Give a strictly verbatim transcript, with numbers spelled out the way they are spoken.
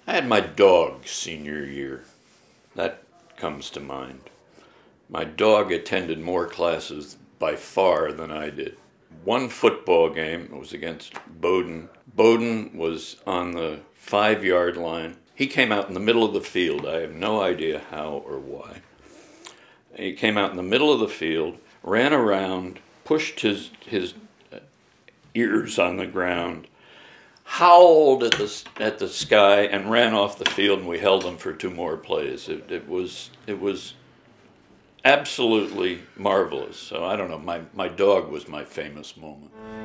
I had my dog senior year. That comes to mind. My dog attended more classes by far than I did. One football game, it was against Bowdoin. Bowdoin was on the five-yard line. He came out in the middle of the field. I have no idea how or why. He came out in the middle of the field, ran around, pushed his, his ears on the ground, howled at the, at the sky, and ran off the field, and we held him for two more plays. It, it was, it was absolutely marvelous. So I don't know, my, my dog was my famous moment.